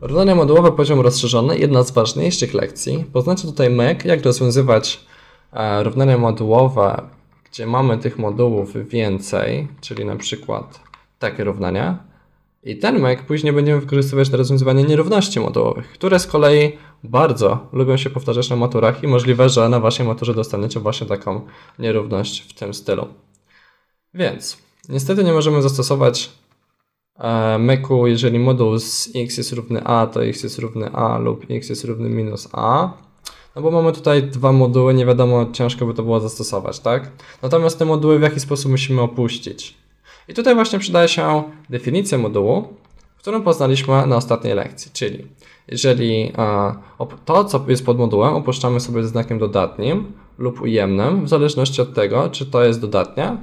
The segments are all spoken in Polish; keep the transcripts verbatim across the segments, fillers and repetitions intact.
Równania modułowe poziom rozszerzony, jedna z ważniejszych lekcji. Poznacie tutaj myk, jak rozwiązywać e, równania modułowe, gdzie mamy tych modułów więcej, czyli na przykład takie równania. I ten myk później będziemy wykorzystywać na rozwiązywanie nierówności modułowych, które z kolei bardzo lubią się powtarzać na maturach i możliwe, że na waszej maturze dostaniecie właśnie taką nierówność w tym stylu. Więc niestety nie możemy zastosować e, myku, jeżeli moduł z x jest równy a, to x jest równy a lub x jest równy minus a. No bo mamy tutaj dwa moduły, nie wiadomo, ciężko by to było zastosować, tak? Natomiast te moduły w jaki sposób musimy opuścić. I tutaj właśnie przydaje się definicja modułu, którą poznaliśmy na ostatniej lekcji, czyli jeżeli e, to, co jest pod modułem, opuszczamy sobie ze znakiem dodatnim lub ujemnym, w zależności od tego, czy to jest dodatnie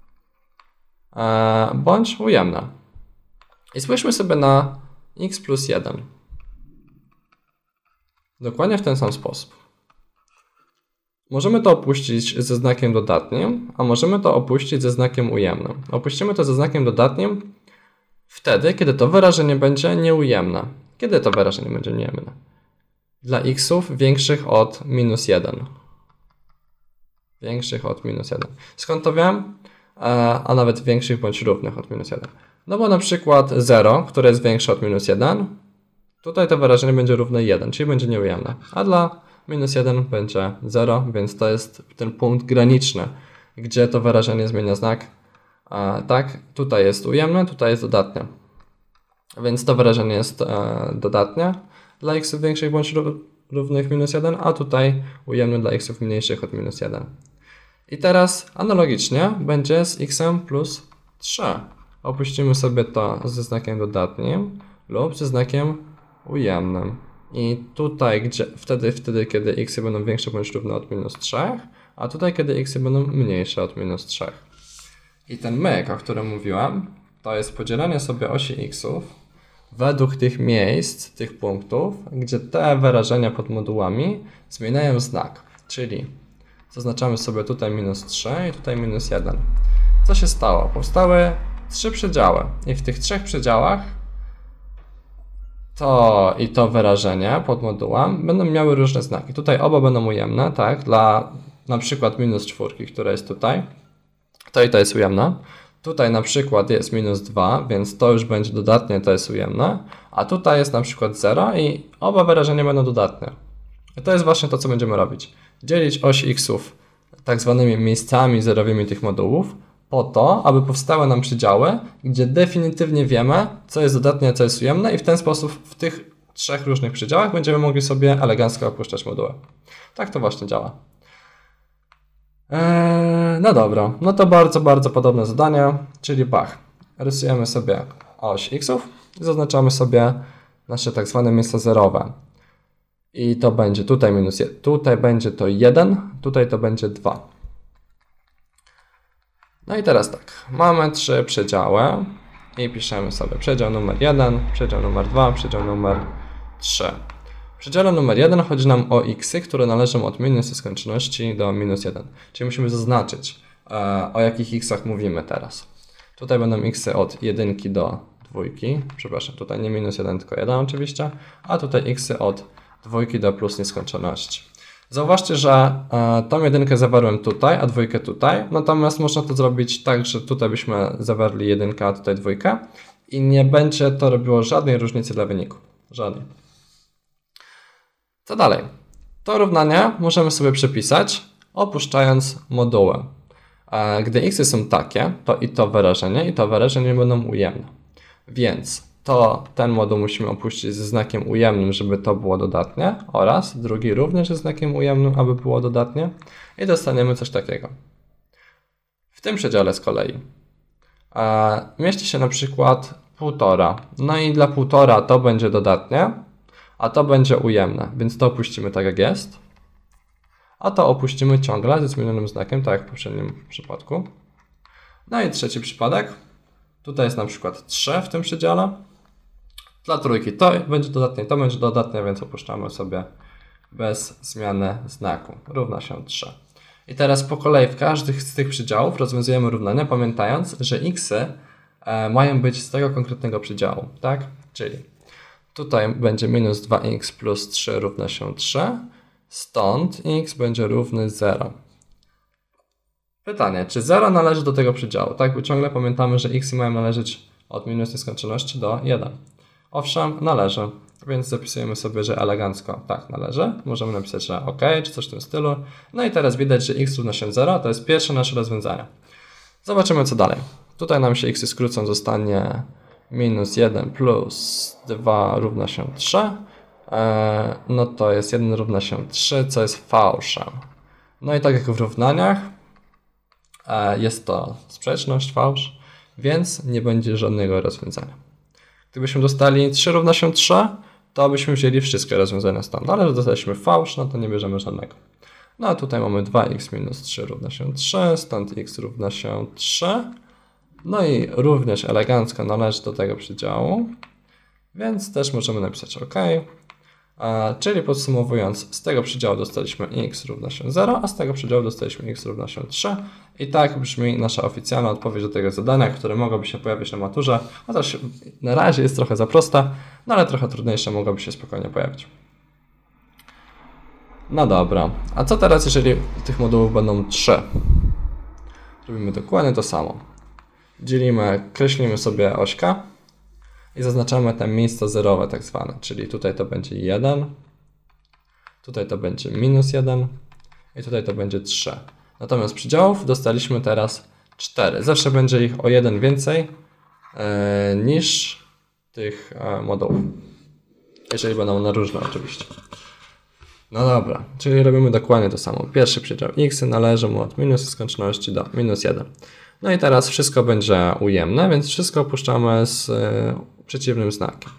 e, bądź ujemne. I spójrzmy sobie na x plus jeden. Dokładnie w ten sam sposób. Możemy to opuścić ze znakiem dodatnim, a możemy to opuścić ze znakiem ujemnym. Opuścimy to ze znakiem dodatnim wtedy, kiedy to wyrażenie będzie nieujemne. Kiedy to wyrażenie będzie nieujemne? Dla xów większych od minus jeden. Większych od minus jeden. Skąd to wiem? A nawet większych bądź równych od minus jeden. No bo na przykład zero, które jest większe od minus jeden, tutaj to wyrażenie będzie równe jeden, czyli będzie nieujemne. A dla minus jeden będzie zero, więc to jest ten punkt graniczny, gdzie to wyrażenie zmienia znak. A, tak, tutaj jest ujemne, tutaj jest dodatnie. Więc to wyrażenie jest e, dodatnie dla x większych bądź równych minus jeden, a tutaj ujemne dla x mniejszych od minus jeden. I teraz analogicznie będzie z x plus trzy. Opuścimy sobie to ze znakiem dodatnim lub ze znakiem ujemnym. I tutaj, gdzie wtedy, wtedy, kiedy x będą większe bądź równe od minus trzy, a tutaj, kiedy x będą mniejsze od minus trzy. I ten myk, o którym mówiłem, to jest podzielenie sobie osi xów według tych miejsc, tych punktów, gdzie te wyrażenia pod modułami zmieniają znak. Czyli zaznaczamy sobie tutaj minus trzy i tutaj minus jeden. Co się stało? Powstały trzy przedziały i w tych trzech przedziałach to i to wyrażenie pod modułem będą miały różne znaki. Tutaj oba będą ujemne, tak? Dla na przykład minus czwórki, która jest tutaj, to i to jest ujemne. Tutaj na przykład jest minus dwa, więc to już będzie dodatnie, to jest ujemne. A tutaj jest na przykład zero i oba wyrażenia będą dodatnie. I to jest właśnie to, co będziemy robić. Dzielić oś xów tak zwanymi miejscami zerowymi tych modułów, po to, aby powstały nam przedziały, gdzie definitywnie wiemy, co jest dodatnie, a co jest ujemne i w ten sposób w tych trzech różnych przedziałach będziemy mogli sobie elegancko opuszczać moduły. Tak to właśnie działa. Eee, no dobra, no to bardzo, bardzo podobne zadanie, czyli pach. Rysujemy sobie oś xów i zaznaczamy sobie nasze tak zwane miejsca zerowe. I to będzie tutaj minus jeden, tutaj będzie to jeden, tutaj to będzie dwa. No i teraz tak, mamy trzy przedziały i piszemy sobie przedział numer jeden, przedział numer dwa, przedział numer trzy. W przedziale numer jeden chodzi nam o xy, które należą od minus nieskończoności do minus jeden. Czyli musimy zaznaczyć, e, o jakich xach mówimy teraz. Tutaj będą xy od jedynki do dwójki, przepraszam, tutaj nie minus jeden, tylko jeden oczywiście, a tutaj xy od dwójki do plus nieskończoności. Zauważcie, że e, tą jedynkę zawarłem tutaj, a dwójkę tutaj, natomiast można to zrobić tak, że tutaj byśmy zawarli jedynkę, a tutaj dwójkę i nie będzie to robiło żadnej różnicy dla wyniku. Żadnej. Co dalej? To równanie możemy sobie przepisać, opuszczając moduły. E, gdy xy są takie, to i to wyrażenie, i to wyrażenie będą ujemne. Więc to ten moduł musimy opuścić ze znakiem ujemnym, żeby to było dodatnie, oraz drugi również ze znakiem ujemnym, aby było dodatnie i dostaniemy coś takiego. W tym przedziale z kolei e, mieści się na przykład półtora. No i dla półtora to będzie dodatnie, a to będzie ujemne, więc to opuścimy tak jak jest, a to opuścimy ciągle ze zmienionym znakiem, tak jak w poprzednim przypadku. No i trzeci przypadek. Tutaj jest na przykład trzy w tym przedziale. Dla trójki to będzie dodatnie, to będzie dodatnie, więc opuszczamy sobie bez zmiany znaku. Równa się trzy. I teraz po kolei w każdym z tych przedziałów rozwiązujemy równania, pamiętając, że xy e, mają być z tego konkretnego przedziału, tak? Czyli Tutaj będzie minus dwa x plus trzy równa się trzy. Stąd x będzie równy zero. Pytanie, czy zero należy do tego przedziału? Tak, bo ciągle pamiętamy, że x mają należeć od minus nieskończoności do jeden. Owszem, należy, więc zapisujemy sobie, że elegancko tak należy. Możemy napisać, że ok, czy coś w tym stylu. No i teraz widać, że x równa się zero, to jest pierwsze nasze rozwiązanie. Zobaczymy, co dalej. Tutaj nam się x skrócą, zostanie minus jeden plus dwa równa się trzy. Eee, no to jest jeden równa się trzy, co jest fałszem. No i tak jak w równaniach, e, jest to sprzeczność, fałsz, więc nie będzie żadnego rozwiązania. Gdybyśmy dostali trzy równa się trzy, to byśmy wzięli wszystkie rozwiązania stąd, ale że dostaliśmy fałsz, no to nie bierzemy żadnego. No a tutaj mamy dwa x minus trzy równa się trzy, stąd x równa się trzy. No i również elegancko należy do tego przedziału, więc też możemy napisać OK. A, czyli podsumowując, z tego przedziału dostaliśmy x równa się zero, a z tego przedziału dostaliśmy x równa się trzy. I tak brzmi nasza oficjalna odpowiedź do tego zadania, które mogłoby się pojawić na maturze, chociaż na razie jest trochę za prosta, no ale trochę trudniejsze mogłoby się spokojnie pojawić. No dobra, a co teraz, jeżeli tych modułów będą trzy? Robimy dokładnie to samo. Dzielimy, kreślimy sobie ośka i zaznaczamy te miejsca zerowe tak zwane, czyli tutaj to będzie jeden, tutaj to będzie minus jeden i tutaj to będzie trzy. Natomiast przedziałów dostaliśmy teraz cztery. Zawsze będzie ich o jeden więcej e, niż tych e, modułów, jeżeli będą one różne oczywiście. No dobra, czyli robimy dokładnie to samo. Pierwszy przedział x należy mu od minus skończoności do minus jeden. No i teraz wszystko będzie ujemne, więc wszystko opuszczamy z y, przeciwnym znakiem.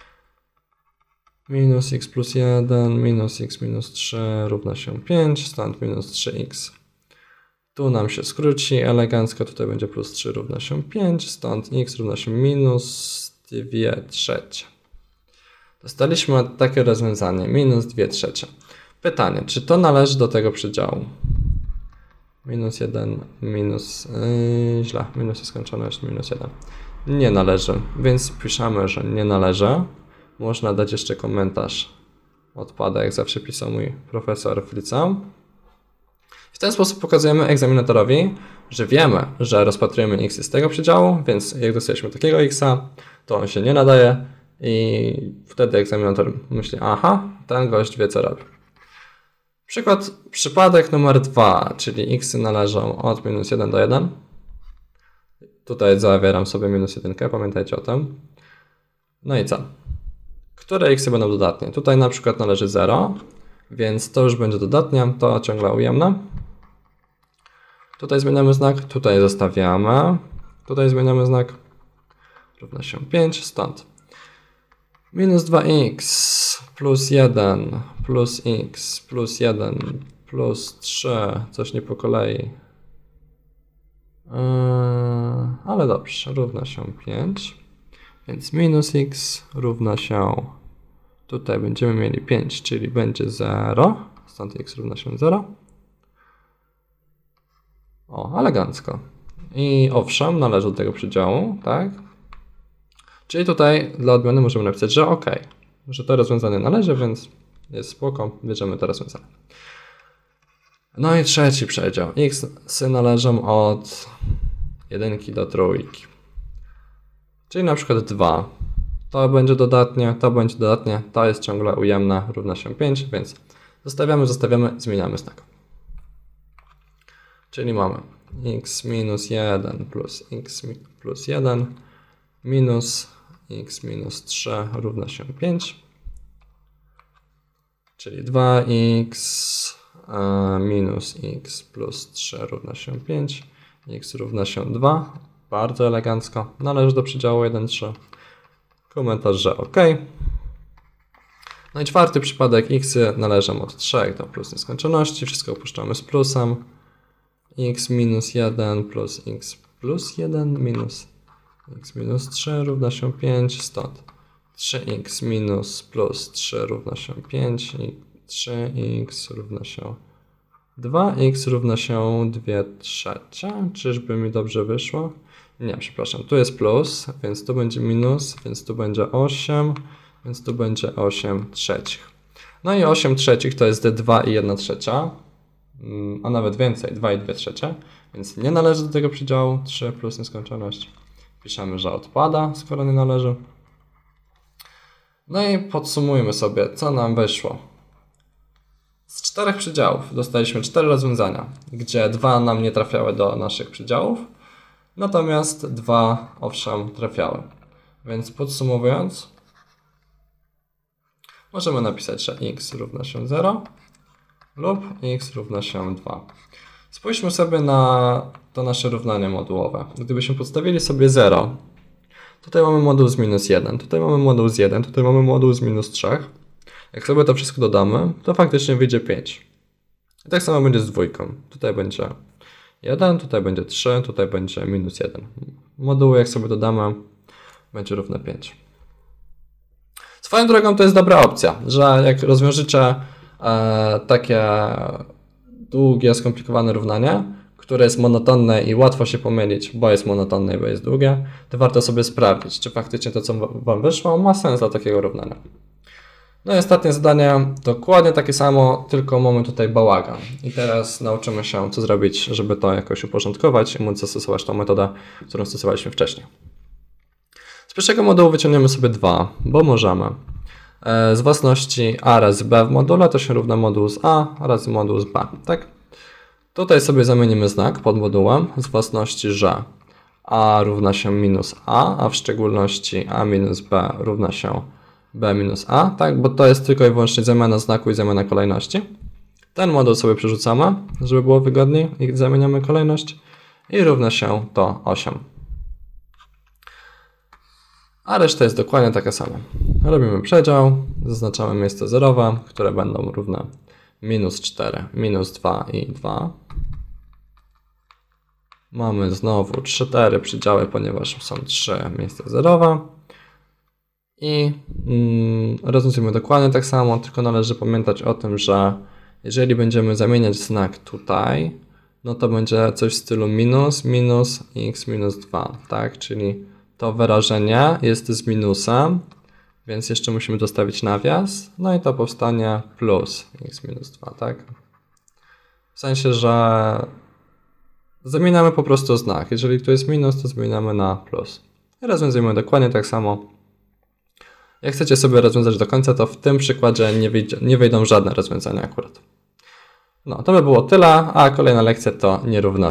Minus x plus jeden, minus x minus trzy równa się pięć, stąd minus trzy x. Tu nam się skróci elegancko, tutaj będzie plus trzy równa się pięć, stąd x równa się minus dwie trzecie. Dostaliśmy takie rozwiązanie, minus dwie trzecie. Pytanie, czy to należy do tego przedziału? Minus jeden, minus, yy, źle, minus skończoność, minus jeden. Nie należy, więc piszemy, że nie należy. Można dać jeszcze komentarz. Odpada, jak zawsze pisał mój profesor w liceum. W ten sposób pokazujemy egzaminatorowi, że wiemy, że rozpatrujemy x z tego przedziału, więc jak dostaliśmy takiego x-a, to on się nie nadaje i wtedy egzaminator myśli, aha, ten gość wie co robi. Przykład, przypadek numer dwa, czyli x należą od minus jeden do jeden. Tutaj zawieram sobie minus jeden, pamiętajcie o tym. No i co? Które x będą dodatnie? Tutaj na przykład należy zero, więc to już będzie dodatnie, to ciągle ujemne. Tutaj zmieniamy znak, tutaj zostawiamy, tutaj zmieniamy znak, równa się pięć, stąd. Minus dwa x plus jeden plus x plus jeden plus trzy, coś nie po kolei. Yy, ale dobrze, równa się pięć, więc minus x równa się, tutaj będziemy mieli pięć, czyli będzie zero, stąd x równa się zero. O, elegancko. I owszem, należy do tego przedziału, tak? Czyli tutaj dla odmiany możemy napisać, że ok, że to rozwiązanie należy, więc jest spoko, bierzemy to rozwiązanie. No i trzeci przedział. X należą od jedynki do trójki. Czyli na przykład dwa. To będzie dodatnie, to będzie dodatnie, to jest ciągle ujemne, równa się pięć, więc zostawiamy, zostawiamy, zmieniamy znak. Czyli mamy x minus jeden plus x plus jeden minus x minus trzy równa się pięć, czyli dwa x minus x plus trzy równa się pięć, x równa się dwa, bardzo elegancko, należy do przedziału jeden, trzy, komentarz, że ok. No i czwarty przypadek, x należą od trzech do plus nieskończoności, wszystko opuszczamy z plusem, x minus jeden plus x plus jeden minus x minus trzy równa się pięć, stąd trzy x minus plus trzy równa się pięć i trzy x równa się dwa, x równa się dwie trzecie. Czyżby mi dobrze wyszło? Nie, przepraszam, tu jest plus, więc tu będzie minus, więc tu będzie osiem, więc tu będzie osiem trzecich. No i osiem trzecich to jest dwa i jedna trzecia, a nawet więcej, dwa i dwie trzecie, więc nie należy do tego przedziału, trzy plus nieskończoność. Piszemy, że odpada, skoro nie należy. No i podsumujmy sobie, co nam wyszło. Z czterech przedziałów dostaliśmy cztery rozwiązania, gdzie dwa nam nie trafiały do naszych przedziałów, natomiast dwa owszem trafiały. Więc podsumowując, możemy napisać, że x równa się zero lub x równa się dwa. Spójrzmy sobie na to nasze równanie modułowe. Gdybyśmy podstawili sobie zero, tutaj mamy moduł z minus jeden, tutaj mamy moduł z jeden, tutaj mamy moduł z minus trzy. Jak sobie to wszystko dodamy, to faktycznie wyjdzie pięć. I tak samo będzie z dwójką. Tutaj będzie jeden, tutaj będzie trzy, tutaj będzie minus jeden. Moduły, jak sobie dodamy, będzie równe pięć. Swoją drogą to jest dobra opcja, że jak rozwiążecie e, takie długie, skomplikowane równanie, które jest monotonne i łatwo się pomylić, bo jest monotonne i bo jest długie, to warto sobie sprawdzić, czy faktycznie to, co Wam wyszło, ma sens dla takiego równania. No i ostatnie zadanie, dokładnie takie samo, tylko mamy tutaj bałagan. I teraz nauczymy się, co zrobić, żeby to jakoś uporządkować i móc zastosować tą metodę, którą stosowaliśmy wcześniej. Z pierwszego modułu wyciągniemy sobie dwa, bo możemy. Z własności a razy b w module to się równa moduł z a razy moduł z b, tak? Tutaj sobie zamienimy znak pod modułem z własności, że a równa się minus a, a w szczególności a minus b równa się b minus a, tak? Bo to jest tylko i wyłącznie zamiana znaku i zamiana kolejności. Ten moduł sobie przerzucamy, żeby było wygodniej i zamieniamy kolejność i równa się to osiem. A reszta jest dokładnie taka sama. Robimy przedział, zaznaczamy miejsce zerowe, które będą równe minus cztery, minus dwa i dwa. Mamy znowu cztery przedziały, ponieważ są trzy miejsca zerowe. I mm, rozwiązujemy dokładnie tak samo, tylko należy pamiętać o tym, że jeżeli będziemy zamieniać znak tutaj, no to będzie coś w stylu minus, minus, x minus dwa, tak? Czyli to wyrażenie jest z minusem, więc jeszcze musimy dostawić nawias, no i to powstanie plus x minus dwa, tak? W sensie, że zamieniamy po prostu znak. Jeżeli tu jest minus, to zmieniamy na plus. I rozwiązujemy dokładnie tak samo. Jak chcecie sobie rozwiązać do końca, to w tym przykładzie nie, wyjdzie, nie wyjdą żadne rozwiązania akurat. No, to by było tyle, a kolejna lekcja to nierówności.